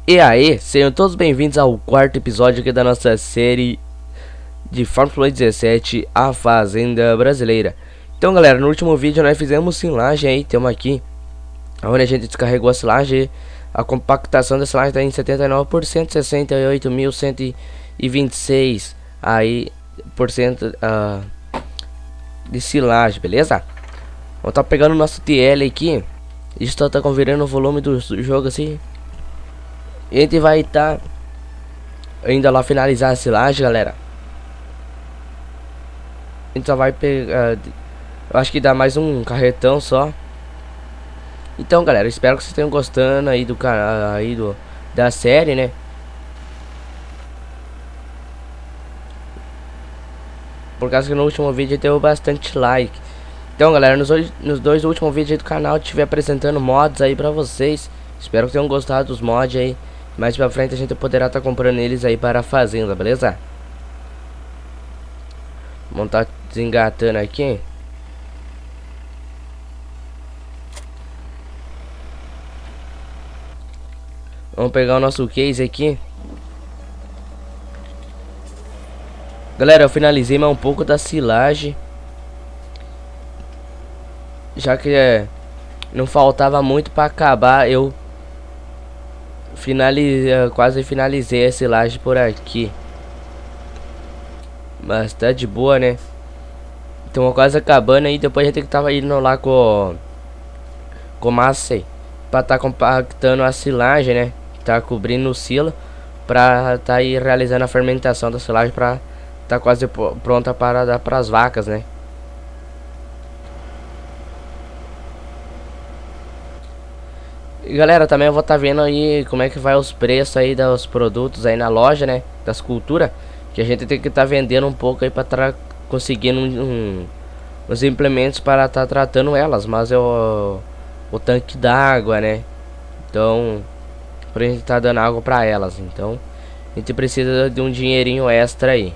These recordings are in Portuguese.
E aí, sejam todos bem-vindos ao quarto episódio aqui da nossa série de Farmville 17, A Fazenda Brasileira. Então galera, no último vídeo nós fizemos silagem aí, temos aqui onde a gente descarregou a silagem. A compactação da silagem está em 79%, 68.126 aí por cento de silagem, beleza? Vamos tá pegando o nosso TL aqui. Isso tá conferindo o volume do jogo assim. E a gente vai estar ainda lá finalizar a silagem, galera. A gente só vai pegar, eu acho que dá mais um carretão só. Então galera, espero que vocês tenham gostando aí do canal, aí da série, né? Por causa que no último vídeo deu bastante like. Então galera, nos dois últimos vídeos aí do canal eu estive apresentando mods aí pra vocês. Espero que tenham gostado dos mods aí. Mais pra frente a gente poderá estar comprando eles aí para a fazenda, beleza? Vamos tá desengatando aqui. Vamos pegar o nosso case aqui. Galera, eu finalizei mais um pouco da silagem, já que não faltava muito para acabar. Eu quase finalizei a silagem por aqui, mas tá de boa, né? Então quase acabando aí. Depois a gente tava indo lá com massa para tá compactando a silagem, né? Tá cobrindo o silo para tá aí realizando a fermentação da silagem, para tá quase pronta para dar para as vacas, né? E galera, também eu vou estar vendo aí como é que vai os preços aí dos produtos aí na loja, né? Das culturas, que a gente tem que estar vendendo um pouco aí para conseguindo uns implementos para estar tratando elas. Mas o tanque d'água, né? Então, pra gente estar dando água para elas. Então, a gente precisa de um dinheirinho extra aí.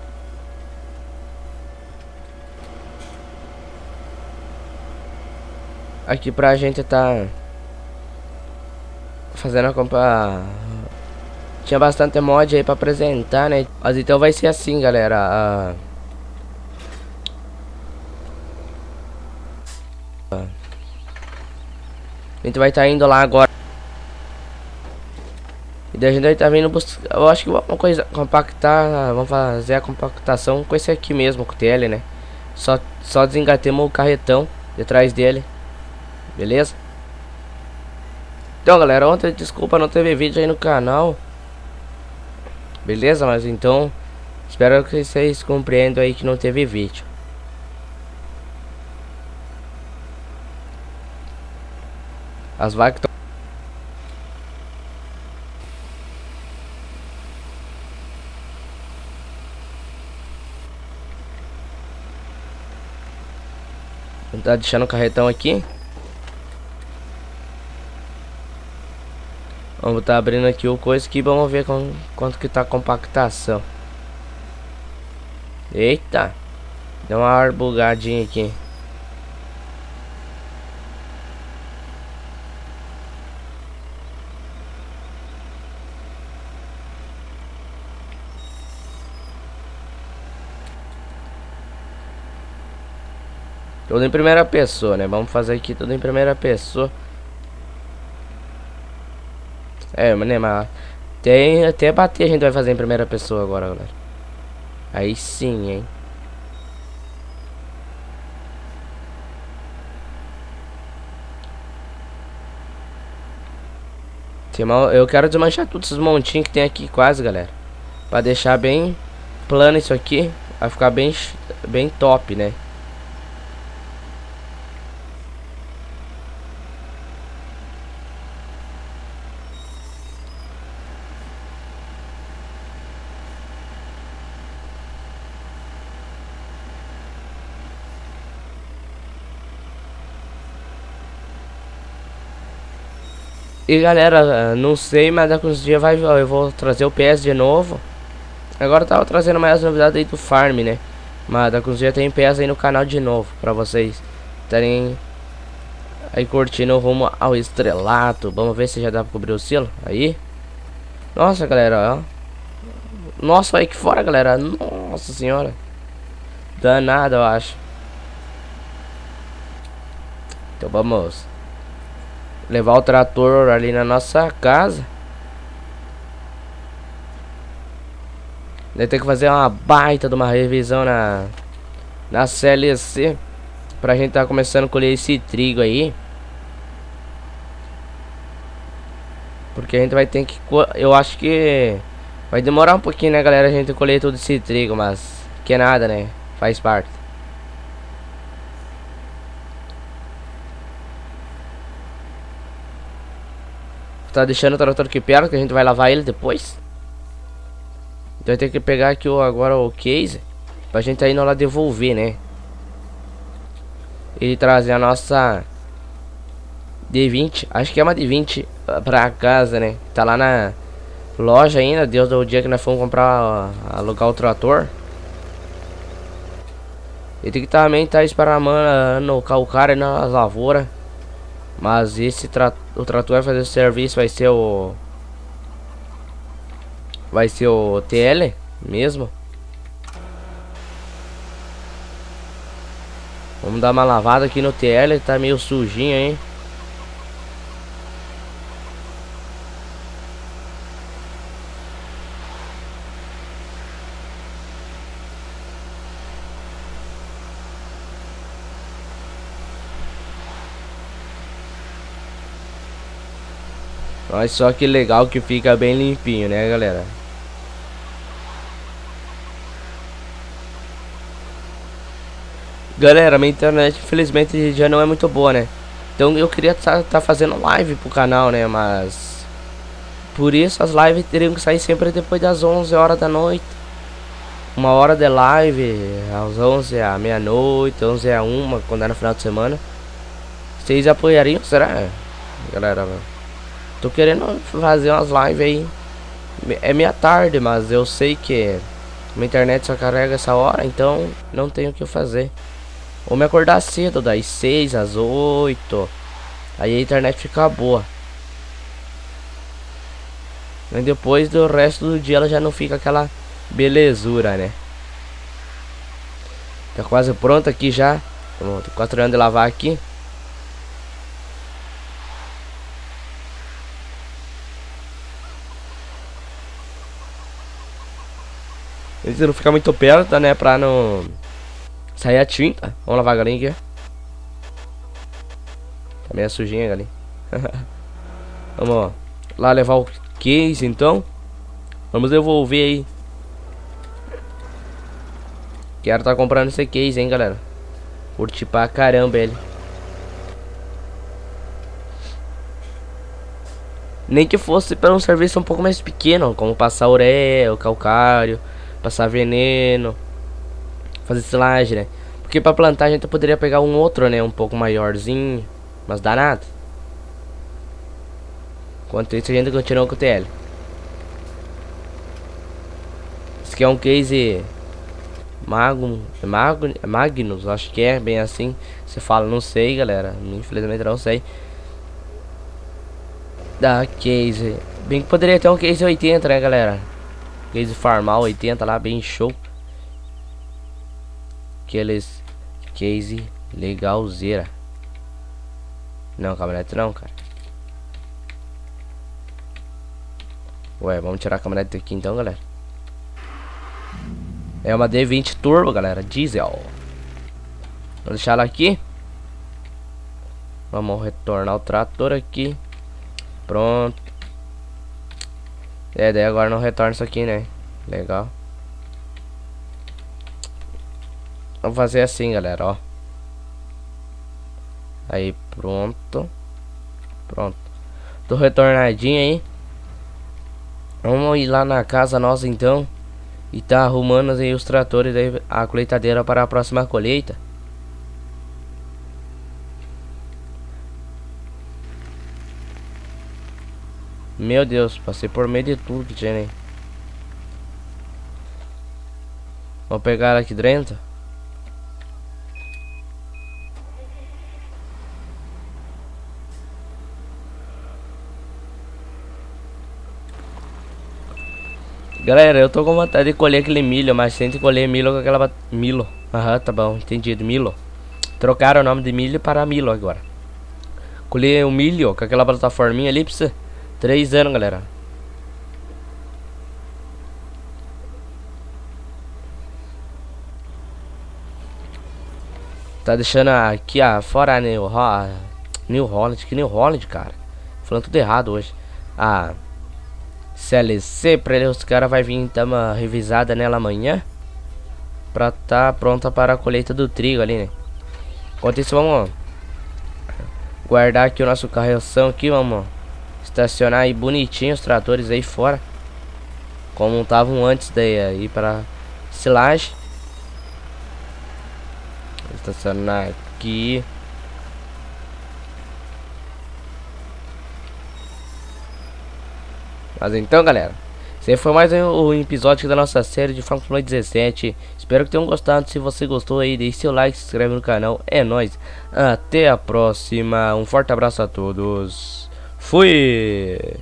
Aqui pra gente tá fazendo a compra. Tinha bastante mod aí pra apresentar, né? Mas então vai ser assim, galera. A gente vai estar indo lá agora. E daí a gente vai estar vindo buscar. Eu acho que uma coisa, compactar. Vamos fazer a compactação com esse aqui mesmo, com o TL, né? Só desengatemos o carretão detrás dele. Beleza? Então galera, ontem desculpa não teve vídeo aí no canal. Beleza? Mas então espero que vocês compreendam aí que não teve vídeo. As vacas tá deixando o carretão aqui. Vamos estar abrindo aqui o coisa aqui, vamos ver quanto que tá a compactação. Eita, deu uma bugadinha aqui. Tudo em primeira pessoa, né? Vamos fazer aqui tudo em primeira pessoa. Mas tem até bater a gente vai fazer em primeira pessoa agora, galera. Aí sim, hein? Eu quero desmanchar todos esses montinhos que tem aqui quase, galera, pra deixar bem plano isso aqui. Vai ficar bem top, né? E galera, não sei, mas daqui uns dias eu vou trazer o PS de novo. Agora eu tava trazendo mais novidades aí do farm, né? Mas daqui uns dias tem PS aí no canal de novo, pra vocês estarem aí curtindo o rumo ao estrelato. Vamos ver se já dá pra cobrir o silo. Aí Nossa, galera, ó. Nossa, olha aqui fora, galera. Nossa senhora. Danado, eu acho. Então vamos levar o trator ali na nossa casa. Daí tem que fazer uma baita de uma revisão na CLC. Pra gente tá começando a colher esse trigo aí. Porque a gente vai ter que... Eu acho que vai demorar um pouquinho, né, galera, a gente colher todo esse trigo. Mas que é nada, né? Faz parte. Tá deixando o trator aqui perto, que a gente vai lavar ele depois. Então vai ter que pegar aqui agora o case pra gente aí lá devolver, né? E trazer a nossa D20, acho que é uma D20 pra casa, né? Tá lá na loja ainda, Deus do dia que nós fomos comprar, alugar o trator. E tem que também tá esperando no calcário e na lavoura. Mas esse o trator vai fazer o serviço, vai ser o TL mesmo. Vamos dar uma lavada aqui no TL, tá meio sujinho, hein? Olha só que legal que fica bem limpinho, né, galera? Galera, minha internet infelizmente já não é muito boa, né? Então eu queria tá fazendo live pro canal, né? Mas por isso as lives teriam que sair sempre depois das 11 horas da noite. Uma hora de live, às 11 à meia-noite, 11 à 1, quando é no final de semana. Vocês apoiariam, será? Galera, tô querendo fazer umas lives aí. É meia tarde, mas eu sei que minha internet só carrega essa hora, então não tenho o que fazer. Ou me acordar cedo, das 6 às 8. Aí a internet fica boa. E depois do resto do dia ela já não fica aquela belezura, né? Tá quase pronto aqui já. Tô quase terminando de lavar aqui. Se não ficar muito perto, né? Pra não sair a tinta. Vamos lavar a galinha aqui. Tá meio sujinha a galinha. Vamos lá levar o case então. Vamos devolver aí. Quero tá comprando esse case, hein, galera. Curti pra caramba ele. Nem que fosse para um serviço um pouco mais pequeno, como passar ureia, o calcário, passar veneno, fazer silagem, né? Porque pra plantar a gente poderia pegar um outro, né? Um pouco maiorzinho, mas dá nada. Enquanto isso a gente continua com o TL. Esse aqui é um case Magnus, acho que é bem assim. Você fala, não sei, galera. Infelizmente não sei. Da case. Bem que poderia ter um case 80, né, galera? Case Farmal 80 lá, bem show. Aqueles case legalzeira. Não, caminhonete não, cara. Ué, vamos tirar a caminhonete aqui então, galera. É uma D20 Turbo, galera, diesel. Vou deixar ela aqui. Vamos retornar o trator aqui. Pronto. É, daí agora não retorna isso aqui, né? Legal. Vamos fazer assim, galera, ó. Aí, pronto. Pronto. Tô retornadinho aí. Vamos ir lá na casa nossa então. E tá arrumando aí os tratores aí, a colheitadeira para a próxima colheita. Meu Deus, passei por meio de tudo que tinha aí. Vou pegar ela aqui dentro. Galera, eu tô com vontade de colher aquele milho, mas tem que colher milho com aquela... Milo. Aham, tá bom, entendido, Milo. Trocaram o nome de milho para Milo agora. Colher o milho com aquela plataforminha ali, precisa 3 anos, galera. Tá deixando aqui, fora a New Holland, que New Holland, cara. Falando tudo errado hoje. A CLC, pra ele, os caras vai vir dar uma revisada nela amanhã. Pra tá pronta para a colheita do trigo ali, né? Enquanto isso, vamos guardar aqui o nosso carroção aqui, vamos estacionar aí bonitinho os tratores aí fora. Como estavam antes de ir para silagem. Estacionar aqui. Mas então, galera, esse foi mais um episódio da nossa série de Fórmula 17. Espero que tenham gostado. Se você gostou aí, deixe seu like, se inscreve no canal. É nóis. Até a próxima. Um forte abraço a todos. Fui!